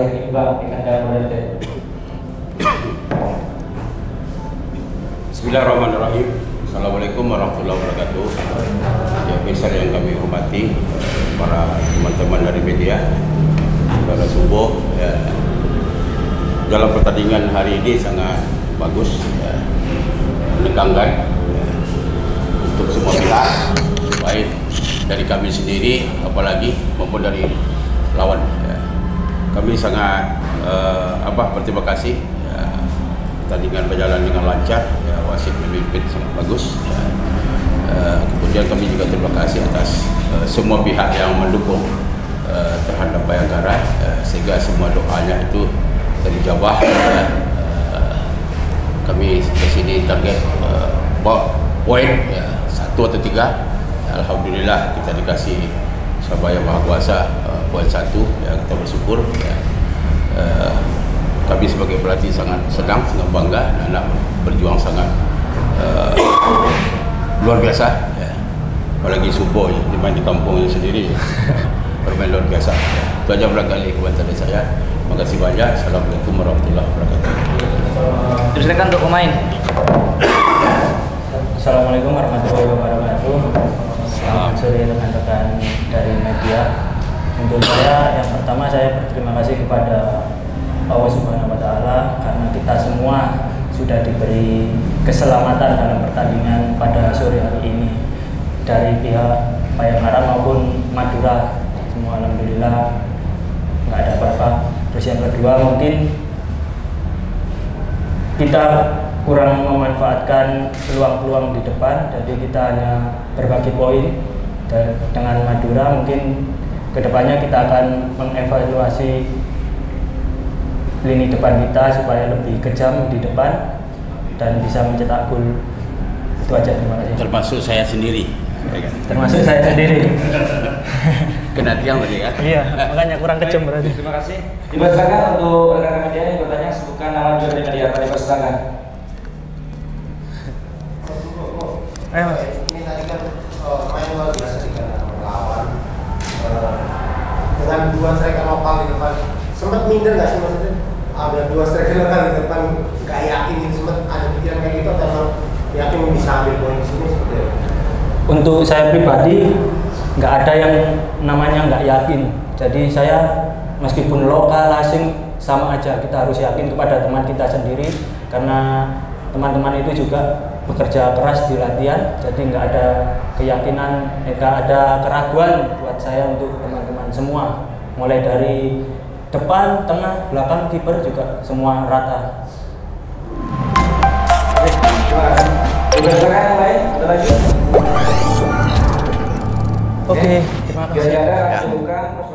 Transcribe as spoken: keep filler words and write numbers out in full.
balik imbang di kandang United. Bismillahirrahmanirrahim. Assalamualaikum warahmatullahi wabarakatuh. Ya, besar yang kami hormati para teman-teman dari media, saudara Subo. Ya, dalam pertandingan hari ini sangat bagus, ya, menegangkan ya, untuk semua pihak, baik dari kami sendiri, apalagi maupun dari lawan. Ya. Kami sangat uh, apa berterima kasih. Ya, pertandingan berjalan dengan lancar, ya, wasit memimpin sangat bagus. Ya. Uh, kemudian kami juga terima kasih atas uh, semua pihak yang mendukung uh, terhadap Bayangkara, uh, sehingga semua doanya itu terijabah. Ya. Uh, kami di sini target uh, poin ya, satu atau tiga. Alhamdulillah kita dikasih Sabaya Maha Kuasa uh, poin satu, ya, kita bersyukur. Ya. Uh, kami sebagai pelatih sangat senang, sangat bangga, anak berjuang sangat uh, luar biasa. Ya. Apalagi Subo ya, dimain di kampungnya sendiri, ya. Bermain luar biasa. Ya. Itu aja barangkali komentar dari saya. Terima kasih banyak. Assalamualaikum warahmatullahi wabarakatuh. Silakan untuk pemain. Assalamualaikum warahmatullahi wabarakatuh. Selamat sore rekan-rekan dari media. Untuk saya, yang pertama saya berterima kasih kepada Allah Subhanahu wa Ta'ala karena kita semua sudah diberi keselamatan dalam pertandingan pada sore hari ini dari pihak Bayangkara maupun Madura. Semua alhamdulillah nggak ada apa-apa. Terus yang kedua, mungkin kita kurang memanfaatkan peluang-peluang di depan, jadi kita hanya berbagi poin. Dan dengan Madura mungkin kedepannya kita akan mengevaluasi lini depan kita supaya lebih kejam di depan dan bisa mencetak gol. Itu aja, terima kasih. Termasuk saya sendiri. Termasuk saya sendiri. Kena tiang tadi ya. Iya, makanya kurang kejam berarti. Terima kasih. Dipersilakan untuk rekan-rekan media yang bertanya, sebutkan nama juga dari media. Dipersilakan. Ayo Mas. Ini tadi kan oh, main luar biasa di kandang lawan uh, dengan dua striker lokal di depan. Sempat minder nggak sih maksudnya? Ada dua striker lokal di depan, nggak yakin gitu, sempat ada pikiran kayak gitu atau yakin bisa ambil poin di sini seperti itu? Untuk saya pribadi nggak ada yang namanya nggak yakin. Jadi saya meskipun lokal asing sama aja, kita harus yakin kepada teman kita sendiri karena teman-teman itu juga bekerja keras di latihan. Jadi nggak ada keyakinan, nggak ada keraguan buat saya untuk teman-teman semua. Mulai dari depan, tengah, belakang, kiper juga semua rata. Terima kasih. Dipersilakan yang lain, ada lagi? Oke, terima kasih. Jadi ada, sebutkan.